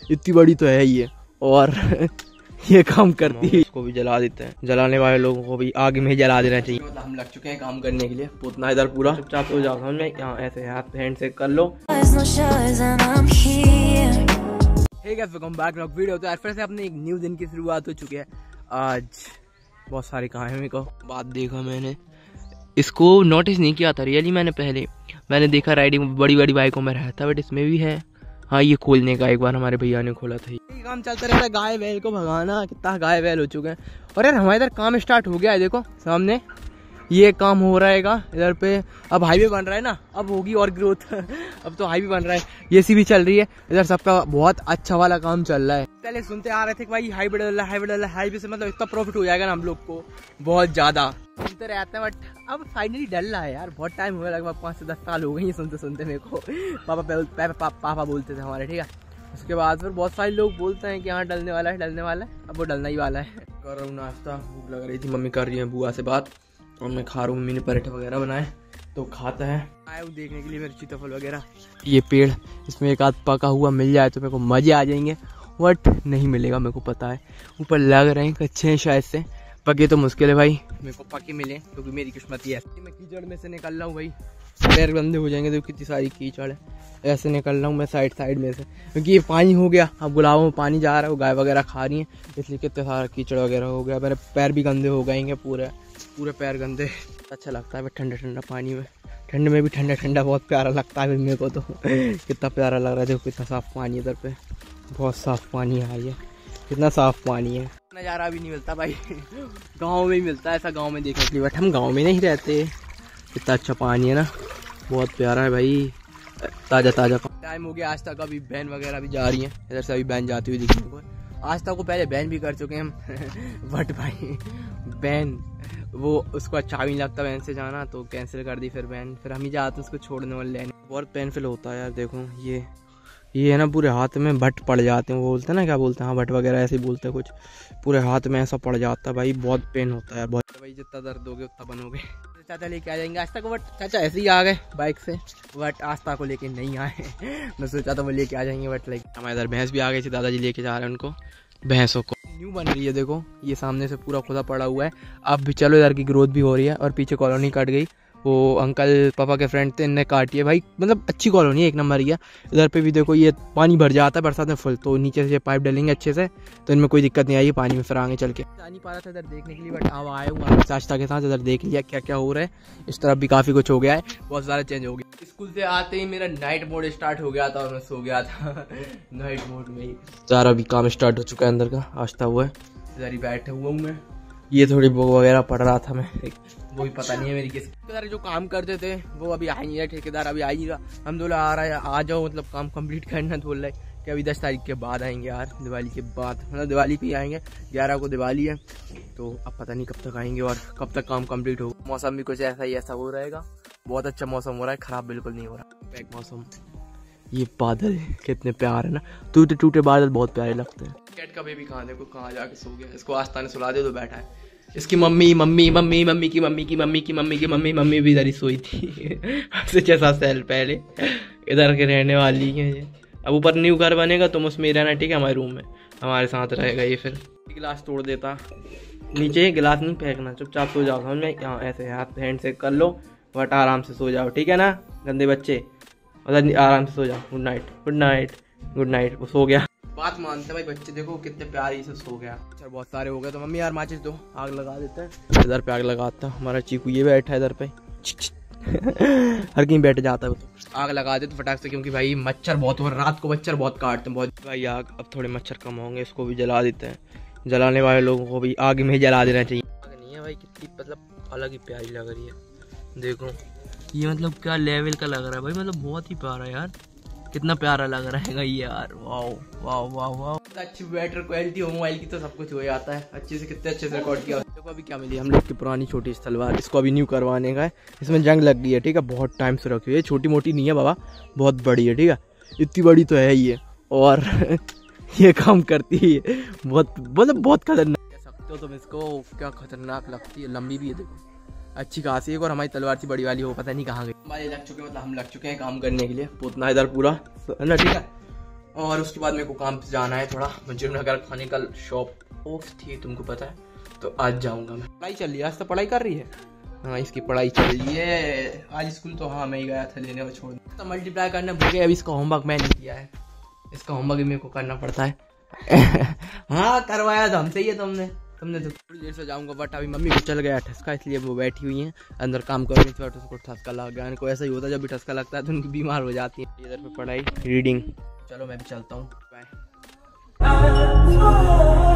इतनी बड़ी तो है ही है और ये काम करती है। इसको भी जला देते हैं, जलाने वाले लोगों को भी आग में जला देना चाहिए। मतलब हम लग चुके हैं काम करने के लिए, पोतना इधर पूरा चुपचाप हो जाओ। हमने यहाँ ऐसे हाथ हैंड से कर लो। Hey guys welcome back to video. तो फिर से अपने एक न्यू दिन की शुरुआत हो चुकी है। आज बहुत सारे काम है। मेरे को बात देखा, मैंने इसको नोटिस नहीं किया था रियली। मैंने देखा राइडिंग बड़ी बड़ी बाइकों में रहता, बट इसमें भी है। हाँ, ये खोलने का एक बार हमारे भैया ने खोला था। ये काम चलता रहता है, गाय बैल को भगाना। कितना गाय बैल हो चुके हैं। और यार हमारे इधर काम स्टार्ट हो गया है, देखो सामने ये काम हो रहेगा इधर पे। अब हाईवे बन रहा है ना, अब होगी और ग्रोथ। अब तो हाईवे बन रहा है, ये सी भी चल रही है इधर, सबका बहुत अच्छा वाला काम चल रहा है। पहले सुनते आ रहे थे कि भाई हाईवे डल रहा है, हाईवे से मतलब इतना प्रॉफिट हो जाएगा ना हम लोग को, बहुत ज्यादा सुनते रहते हैं। बट अब फाइनली डल रहा है यार। बहुत टाइम हो गया, लगभग 5 से 10 साल हो गए ये सुनते सुनते। मेरे को पापा बोलते थे हमारे, ठीक है। उसके बाद फिर बहुत सारे लोग बोलते हैं कि हाँ डलने वाला है। अब वो डलना ही वाला है। कर रहा हूँ नाश्ता, भूख लग रही थी, मम्मी कर रही है बुआ से बात और मैं खा रहा हूँ। मम्मी ने पराठे वगैरह बनाए तो खाता है। आया हूँ देखने के लिए मेरे सीताफल वगैरह। ये पेड़, इसमें एक आध पका हुआ मिल जाए तो मेरे को मजे आ जाएंगे, बट नहीं मिलेगा मेरे को पता है। ऊपर लग रहे हैं कच्चे हैं शायद से, पके तो मुश्किल है भाई मेरे को पके मिले, क्योंकि मेरी किस्मत ही है। मैं कीचड़ में से निकल रहा हूँ भाई, पैर गंदे हो जाएंगे। देखो कितनी सारी कीचड़ है, ऐसे निकल रहा हूँ मैं साइड में से, क्योंकि ये पानी हो गया। अब गुलाबों में पानी जा रहा है, वो गाय वगैरह खा रही है, इसलिए कितने सारा कीचड़ वगैरह हो गया। मेरे पैर भी गंदे हो गएंगे, पूरे पैर गंदे। अच्छा लगता है ठंडा ठंडा पानी में, ठंड में भी ठंडा ठंडा बहुत प्यारा लगता है मेरे को तो। कितना प्यारा लग रहा है, देखो कितना साफ पानी इधर पे, बहुत साफ पानी है ये, कितना साफ पानी है। नज़ारा भी नहीं मिलता भाई, गाँव में ही मिलता है ऐसा, गाँव में देखने के लिए। बट हम गाँव में नहीं रहते। कितना अच्छा पानी है ना, बहुत प्यारा है भाई, ताज़ा टाइम हो गया। आज तक अभी बैन वगैरह भी जा रही है इधर से, अभी बैन जाती हुई दिखने को। आज तक को पहले बैन भी कर चुके हैं हम। बट भाई बैन वो उसको अच्छा भी नहीं लगता बैन से जाना, तो कैंसिल कर दी फिर बैन। फिर हम ही जाते उसको छोड़ने वाले लेने। बहुत पेनफुल होता है यार। देखो ये है ना, पूरे हाथ में भट पड़ जाते हैं। वो बोलते हैं ना, क्या बोलते हैं, हाँ भट वगैरह ऐसे ही बोलते हैं कुछ। पूरे हाथ में ऐसा पड़ जाता है भाई, बहुत पेन होता है यार बहुत। भाई जितना दर्द दोगे उतना बनोगे। चाचा लेके आ जाएंगे आस्था को, बट चाचा ऐसे ही आ गए बाइक से, बट आस्था को लेके नहीं आए। मैं सोचा था वो लेके आ जाएंगे, बट लाइक हमारे इधर भैंस भी आ गई थी, दादाजी लेके जा रहे हैं उनको, भैंसों को। न्यू बन रही है देखो, ये सामने से पूरा खुदा पड़ा हुआ है। अब भी चलो, इधर की ग्रोथ भी हो रही है। और पीछे कॉलोनी कट गई, वो अंकल पापा के फ्रेंड थे, इनने काटी है भाई। मतलब अच्छी कॉलोनी है, एक नंबर ही है। इधर पे भी देखो ये पानी भर जाता है बरसात में फुल, तो नीचे से पाइप डालेंगे अच्छे से, तो इनमें कोई दिक्कत नहीं आएगी पानी में। फिर आगे चल के जा नहीं पा रहा था इधर देखने के लिए, बट अब आया हूँ चाचा के साथ, इधर देख लिया क्या क्या हो रहा है। इस तरफ भी काफ़ी कुछ हो गया है, बहुत सारा चेंज हो गया। स्कूल से आते ही मेरा नाइट मोड स्टार्ट हो गया था और मैं सो गया था नाइट मोड में ही। सारा भी काम स्टार्ट हो चुका है अंदर का, आस्था हुआ है। इधर ही बैठे हुआ हूँ मैं, ये थोड़ी बुक वगैरह पढ़ रहा था मैं, वो भी पता नहीं है मेरी किस। ठेकेदार जो काम करते थे वो अभी आ नहीं रहा, ठेकेदार अभी आएगा। हम बोला आ रहा है, आ जाओ, मतलब काम कंप्लीट करना। तो बोल रहे कि अभी 10 तारीख के बाद आएंगे यार, दिवाली के बाद, मतलब दिवाली पे ही आएंगे। 11 को दिवाली है, तो अब पता नहीं कब तक आएंगे और कब तक काम कंप्लीट होगा। मौसम भी कुछ ऐसा ही ऐसा हो रहेगा, बहुत अच्छा मौसम हो रहा है, खराब बिल्कुल नहीं हो रहा बैक मौसम। ये बादल कितने प्यार है ना, टूटे टूटे बादल बहुत प्यारे लगते हैं। कैट का बेबी कहाँ, देखो कहाँ जाके सो गया। इसको आस्था ने सुला दे तो बैठा है। इसकी मम्मी भी इधर ही सोई थी। 6-7 साल पहले इधर के रहने वाली है ये। अब ऊपर न्यू घर बनेगा तुम उसमें ही रहना, ठीक है, हमारे रूम में हमारे साथ रहेगा ये। फिर गिलास तोड़ देता, नीचे गिलास नहीं फेंकना, चुपचाप सो जाओ। समझ में, यहाँ ऐसे हाथ हैंड से कर लो, बट आराम से सो जाओ, ठीक है ना गंदे बच्चे। मतलब आराम से सो जाओ। Good night. वो सो गया, बात मानते भाई बच्चे। देखो कितने प्यारी से सो गया। अच्छा बहुत सारे हो गए, तो मम्मी यार माचिस दो, आग लगा देते हैं। इधर पे आग लगाता है हमारा चीकू, ये बैठा है इधर पे। हर कहीं बैठ जाता है वो, तो आग लगा देते फटाक से, क्योंकि भाई मच्छर बहुत हो रहा है, रात को मच्छर बहुत काटते हैं बहुत भाई। आग अब थोड़े मच्छर कम होंगे, इसको भी जला देते हैं। जलाने वाले लोगों को भी आग में ही जला देना चाहिए। आग नहीं है भाई, कितनी मतलब अलग ही प्यारी लग रही है। देखो ये मतलब क्या लेवल का लग रहा है भाई, मतलब बहुत ही प्यारा यार, कितना प्यारा लग रहा है ये यार। वाओ अच्छी बेटर क्वालिटी हो मोबाइल की, तो सब कुछ हो जाता है अच्छे से। कितने अच्छे से रिकॉर्ड किया। देखो अभी क्या मिली हम लोग की पुरानी छोटी तलवार, इसको अभी न्यू करवाने का है। इसमें जंग लग गई है, ठीक है, बहुत टाइम से रखी हुई है। छोटी मोटी नहीं है बाबा, बहुत बड़ी है, ठीक है, इतनी बड़ी तो है ही है। और ये काम करती है बहुत, मतलब बहुत खतरनाक कह सकते हो तुम इसको। क्या खतरनाक लगती है, लंबी भी है देखो, अच्छी खासी। एक और हमारी तलवार थी बड़ी वाली, वो पता नहीं कहाँ गई। हमारे लग चुके, मतलब हम लग चुके हैं काम करने के लिए। पोतना इधर पूरा है ना, ठीक है। और उसके बाद मेरे को काम पे जाना है थोड़ा, मुझे नगर खाने का शॉप ऑफ थी तुमको पता है, तो आज जाऊंगा मैं। पढ़ाई चल रही है, आज तो पढ़ाई कर रही है। हाँ इसकी पढ़ाई चल रही है। आज स्कूल तो हाँ मैं ही गया था लेने और छोड़ तो मल्टीप्लाई करना भूल गया। अभी इसका होमवर्क मैंने किया है, इसका होमवर्क भी मेरे को करना पड़ता है। हाँ करवाया था हमसे ही है तुमने तो। थोड़ी देर से जाऊंगा बट अभी मम्मी को चल गया ठसका, इसलिए वो बैठी हुई है अंदर काम कर रही थी बट उसको ठसका लग गया। इनको ऐसा ही होता है जब भी ठसका लगता है तो उनकी बीमार हो जाती है। इधर पे पढ़ाई रीडिंग। चलो मैं भी चलता हूँ, बाय।